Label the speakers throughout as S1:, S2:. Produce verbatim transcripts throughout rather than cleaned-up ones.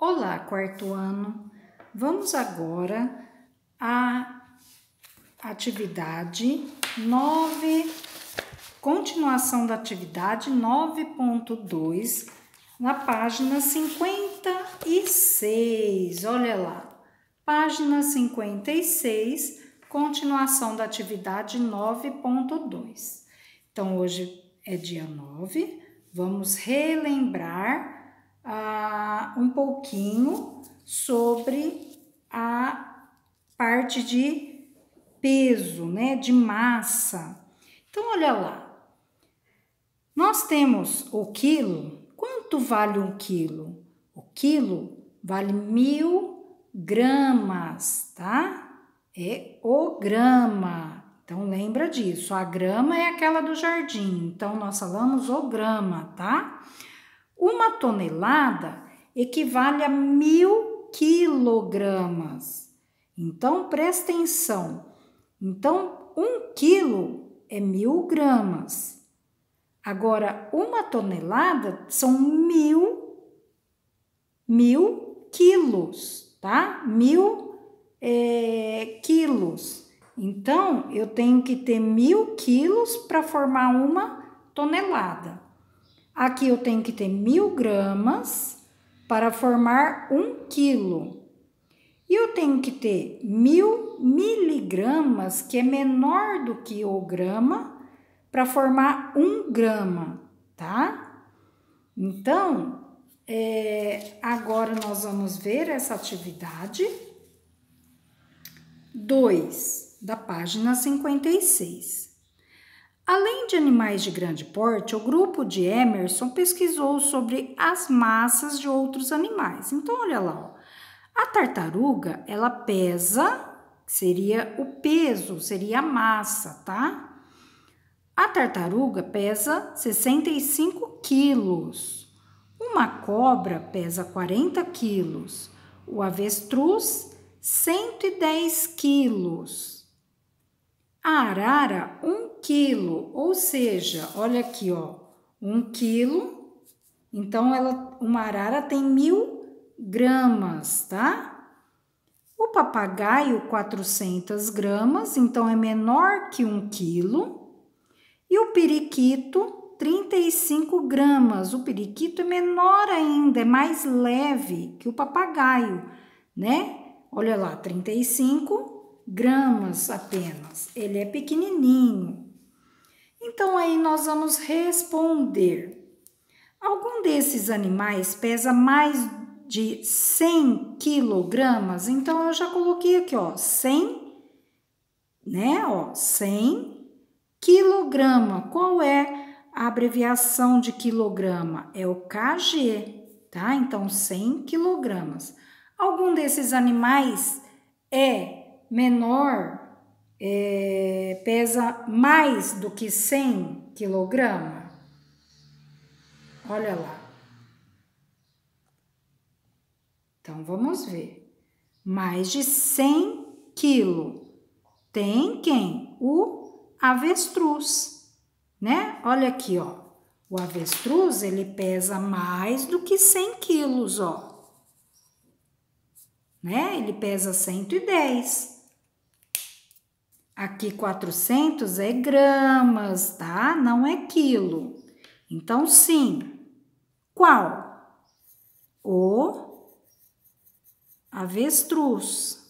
S1: Olá, quarto ano. Vamos agora à atividade nove, continuação da atividade nove ponto dois, na página cinquenta e seis. Olha lá, página cinquenta e seis, continuação da atividade nove ponto dois. Então, hoje é dia nove, vamos relembrar ah, um pouquinho sobre a parte de peso, né, de massa. Então, olha lá, nós temos o quilo. Quanto vale um quilo? O quilo vale mil gramas, tá? É o grama. Então, lembra disso. A grama é aquela do jardim. Então, nós falamos o grama, tá? Uma tonelada equivale a mil quilogramas. Então, presta atenção. Então, um quilo é mil gramas. Agora, uma tonelada são mil, mil quilos, tá? Mil é, quilos. Então, eu tenho que ter mil quilos para formar uma tonelada. Aqui eu tenho que ter mil gramas para formar um quilo. E eu tenho que ter mil miligramas, que é menor do que o grama, para formar um grama, tá? Então, é, agora nós vamos ver essa atividade dois, da página cinquenta e seis. Além de animais de grande porte, o grupo de Emerson pesquisou sobre as massas de outros animais. Então, olha lá, ó. A tartaruga, ela pesa, seria o peso, seria a massa, tá? A tartaruga pesa sessenta e cinco quilos. Uma cobra pesa quarenta quilos. O avestruz, cento e dez quilos. A arara, um quilo, ou seja, olha aqui, ó, um quilo, então ela, uma arara tem mil gramas, tá? O papagaio, quatrocentas gramas, então é menor que um quilo. E o periquito, trinta e cinco gramas, o periquito é menor ainda, é mais leve que o papagaio, né? Olha lá, trinta e cinco gramas apenas, ele é pequenininho. Então, aí nós vamos responder. Algum desses animais pesa mais de cem quilogramas? Então, eu já coloquei aqui, ó, cem, né, ó, cem quilograma. Qual é a abreviação de quilograma? É o K G, tá? Então, cem quilogramas. Algum desses animais é menor, é, pesa mais do que cem quilogramas? Olha lá. Então, vamos ver. Mais de cem quilos. Tem quem? O avestruz, né? Olha aqui, ó. O avestruz, ele pesa mais do que cem quilos, ó. Né? Ele pesa cento e dez. Aqui, quatrocentos é gramas, tá? Não é quilo. Então, sim. Qual? O avestruz.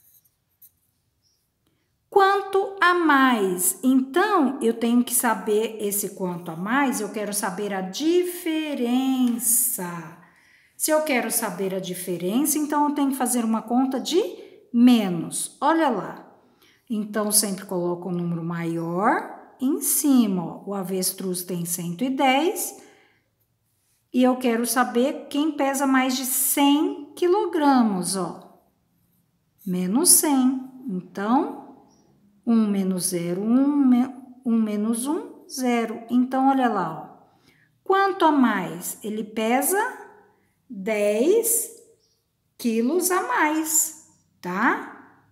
S1: Quanto a mais? Então, eu tenho que saber esse quanto a mais, eu quero saber a diferença. Se eu quero saber a diferença, então eu tenho que fazer uma conta de menos. Olha lá. Então, sempre coloco o um número maior em cima. Ó. O avestruz tem cento e dez e eu quero saber quem pesa mais de cem quilogramas, ó. Menos cem. Então, um menos zero, um, um menos um, zero. Então, olha lá, ó. Quanto a mais? Ele pesa dez quilos a mais, tá?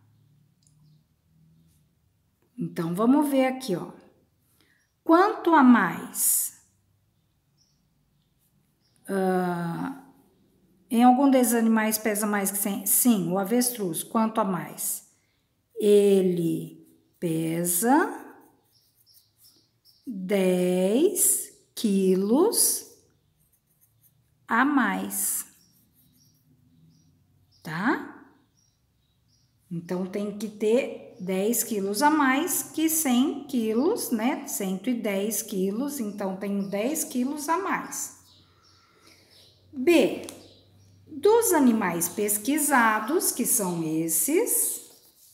S1: Então, vamos ver aqui, ó. Quanto a mais? Uh, em algum desses animais que pesa mais que cem? Sim, o avestruz. Quanto a mais? Ele pesa dez quilos a mais, tá? Então, tem que ter dez quilos a mais que cem quilos, né? cento e dez quilos, então tenho dez quilos a mais. B, dos animais pesquisados, que são esses,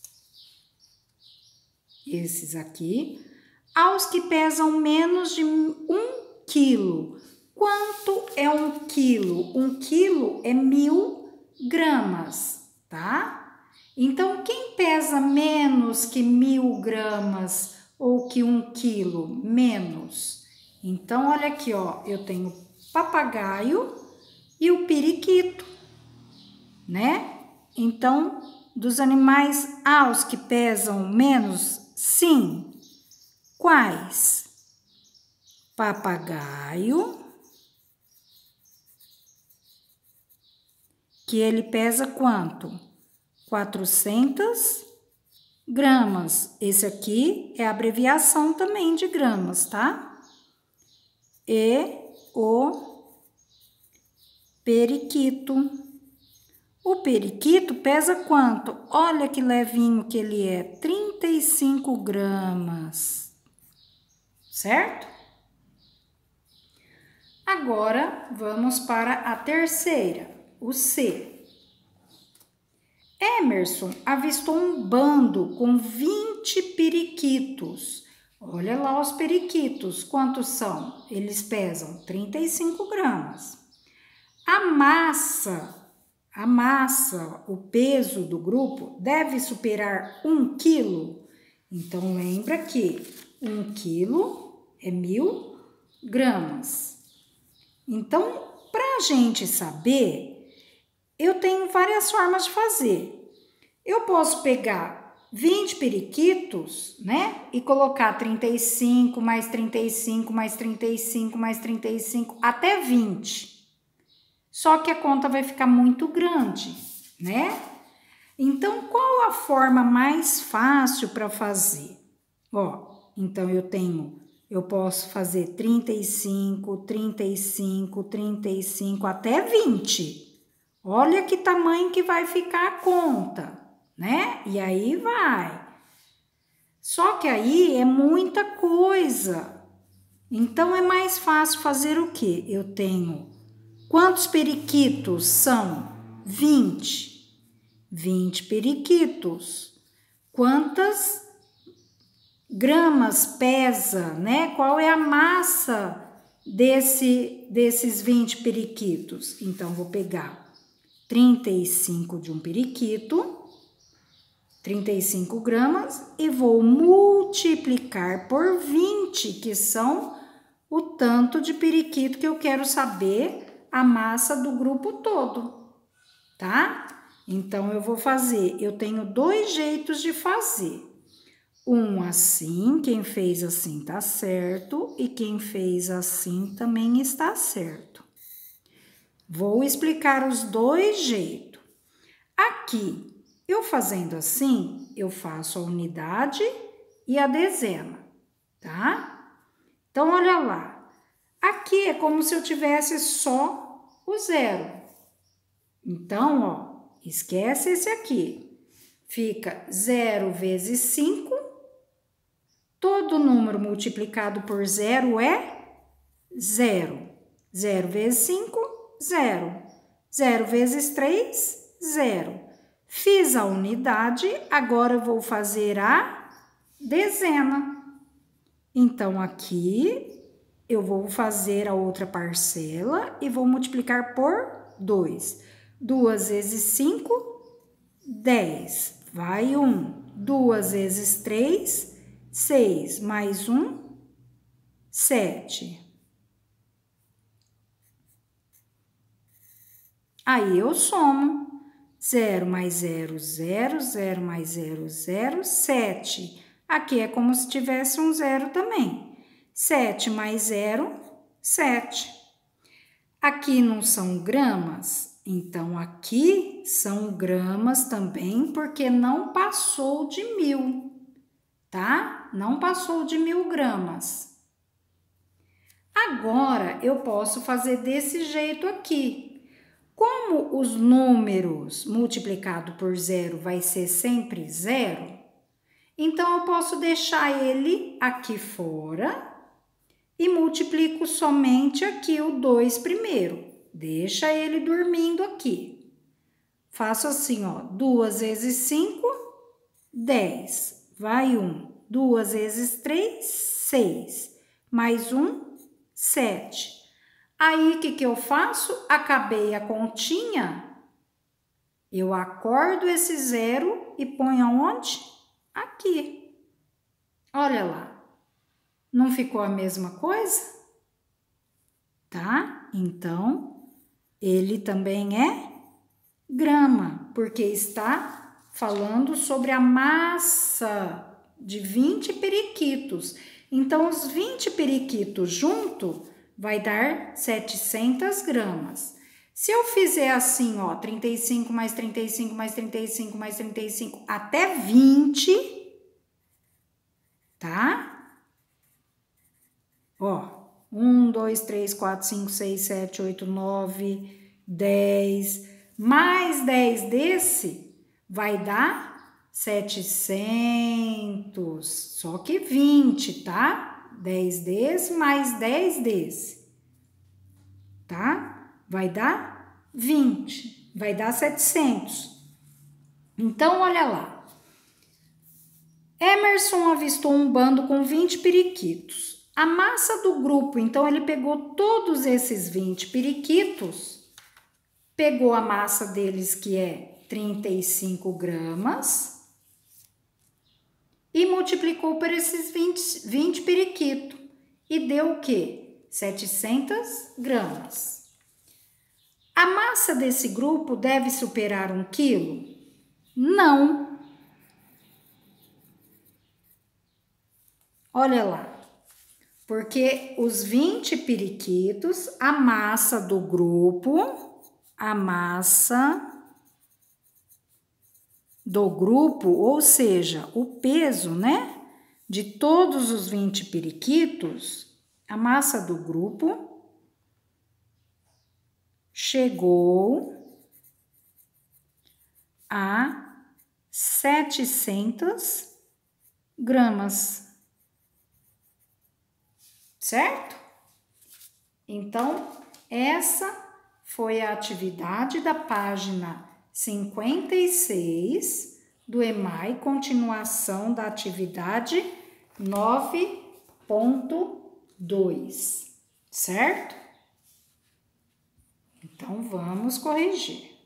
S1: esses aqui, aos que pesam menos de um quilo. Quanto é um quilo? Um quilo é mil gramas, tá? Então, quem pesa menos que mil gramas ou que um quilo? Menos. Então, olha aqui, ó, eu tenho papagaio e o periquito, né? Então, dos animais aos que pesam menos, sim. Quais? Papagaio, que ele pesa quanto? quatrocentas gramas. Esse aqui é a abreviação também de gramas, tá? E o periquito. O periquito pesa quanto? Olha que levinho que ele é, trinta e cinco gramas, certo? Agora, vamos para a terceira, o C. Emerson avistou um bando com vinte periquitos. Olha lá os periquitos, quantos são? Eles pesam trinta e cinco gramas. A massa, a massa, o peso do grupo deve superar um quilo. Então, lembra que um quilo é mil gramas. Então, para a gente saber, eu tenho várias formas de fazer. Eu posso pegar vinte periquitos, né? E colocar trinta e cinco, mais trinta e cinco, mais trinta e cinco, mais trinta e cinco, até vinte. Só que a conta vai ficar muito grande, né? Então, qual a forma mais fácil para fazer? Ó, então eu tenho, eu posso fazer trinta e cinco, trinta e cinco, trinta e cinco, até vinte. Olha que tamanho que vai ficar a conta, né? E aí vai. Só que aí é muita coisa. Então, é mais fácil fazer o quê? Eu tenho... Quantos periquitos são? vinte. vinte periquitos. Quantas gramas pesa, né? Qual é a massa desse, desses vinte periquitos? Então, vou pegar trinta e cinco de um periquito, trinta e cinco gramas, e vou multiplicar por vinte, que são o tanto de periquito que eu quero saber a massa do grupo todo, tá? Então, eu vou fazer, eu tenho dois jeitos de fazer. Um assim, quem fez assim tá certo, e quem fez assim também está certo. Vou explicar os dois jeitos. Aqui, eu fazendo assim, eu faço a unidade e a dezena, tá? Então, olha lá. Aqui é como se eu tivesse só o zero. Então, ó, esquece esse aqui. Fica zero vezes cinco. Todo número multiplicado por zero é zero. zero vezes cinco, zero. zero vezes três, zero. Fiz a unidade, agora eu vou fazer a dezena. Então, aqui eu vou fazer a outra parcela e vou multiplicar por dois. duas vezes cinco, dez. Vai um. duas vezes três, seis. Mais um, sete. Aí eu somo. zero mais zero, zero. zero mais zero, zero. sete. Aqui é como se tivesse um zero também. sete mais zero, sete. Aqui não são gramas, Então, aqui são gramas também, porque não passou de mil, tá? Não passou de mil gramas. Agora, eu posso fazer desse jeito aqui. Como os números multiplicado por zero vai ser sempre zero, então eu posso deixar ele aqui fora e multiplico somente aqui o dois primeiro. Deixa ele dormindo aqui. Faço assim, ó, duas vezes cinco, dez. Vai um. duas vezes três, seis. Mais um, sete. Aí, o que que eu faço? Acabei a continha. Eu acordo esse zero e ponho aonde? Aqui. Olha lá. Não ficou a mesma coisa? Tá? Então, ele também é grama, porque está falando sobre a massa de vinte periquitos. Então, os vinte periquitos junto vai dar setecentas gramas. Se eu fizer assim, ó, trinta e cinco mais trinta e cinco mais trinta e cinco mais trinta e cinco até vinte, tá? Ó, um, dois, três, quatro, cinco, seis, sete, oito, nove, dez, mais dez desse vai dar setecentos, só que vinte, tá? dez desse mais dez desse, tá? Vai dar vinte, vai dar setecentos. Então, olha lá. Emerson avistou um bando com vinte periquitos. A massa do grupo, então, ele pegou todos esses vinte periquitos, pegou a massa deles, que é trinta e cinco gramas, e multiplicou por esses vinte, vinte periquitos, e deu o quê? setecentas gramas. A massa desse grupo deve superar um quilo? Não. Olha lá. Porque os vinte periquitos, a massa do grupo, a massa do grupo, ou seja, o peso, né, de todos os vinte periquitos, a massa do grupo chegou a setecentas gramas. Certo? Então, essa foi a atividade da página cinquenta e seis do E M A I, continuação da atividade nove ponto dois, certo? Então, vamos corrigir.